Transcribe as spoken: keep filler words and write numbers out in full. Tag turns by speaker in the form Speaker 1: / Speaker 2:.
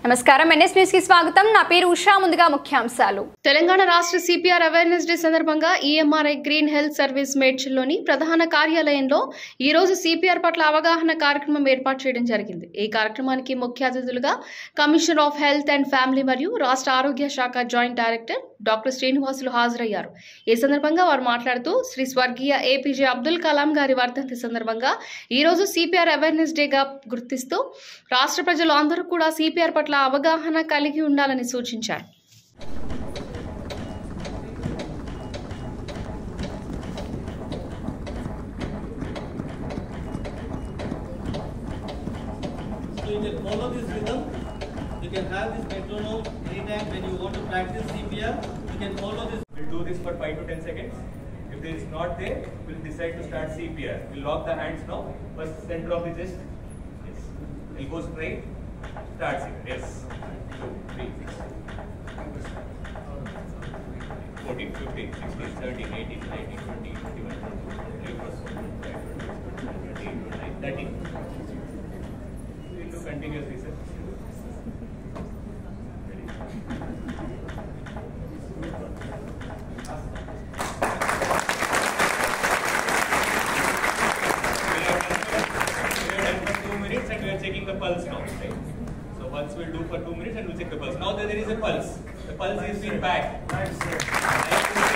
Speaker 1: నమస్కారం NS news కి స్వాగతం నా పేరు ఉషా ముందుగా ముఖ్యాంశాలు
Speaker 2: తెలంగాణ రాష్ట్ర సిపిఆర్ అవేర్నెస్ డే సందర్భంగా ఈఎంఆర్ఐ గ్రీన్ హెల్త్ సర్వీస్ మేడ్చల్లోని ప్రధాన కార్యాలయంలో ఈ రోజు సిపిఆర్ పట్ల అవగాహన కార్యక్రమం ఏర్పాటు చేయడం జరిగింది। ఈ కార్యక్రమానికి ముఖ్య అతిథులుగా commissioner of health and family మరియు రాష్ట్ర ఆరోగ్య శాఖ జాయింట్ డైరెక్టర్ డాక్టర్ శ్రీనివాసులు హాజరయ్యారు। ఈ సందర్భంగా వారు మాట్లాడుతూ శ్రీ స్వర్గీయ ఏపీజే అబ్దుల్ కలాం గారి వర్ధంతి సందర్భంగా ఈ రోజు సిపిఆర్ అవేర్నెస్ డేగా గుర్తిస్తూ రాష్ట్ర ప్రజలు అందరూ కూడా సిపిఆర్ పట్ల అవగాహన కలిగి ఉండాలని సూచించారు।
Speaker 3: So you can follow this rhythm. You can have this metronome anytime when you want to practice C P R. You can follow this.
Speaker 4: We'll do this for five to ten seconds. If there is not there, we'll decide to start C P R. We'll lock the hands now. First center of the chest. Yes. Elbow straight. Start C P R. Yes. Two, three, fourteen, fifteen, sixteen, seventeen, eighteen, nineteen, twenty, twenty-one, twenty-two, twenty-three, thirty. We'll do continuous research. And we are checking the pulse now, right? So once we'll do for two minutes and we'll check the pulse. Now that there is a pulse, the pulse is being back. Nice,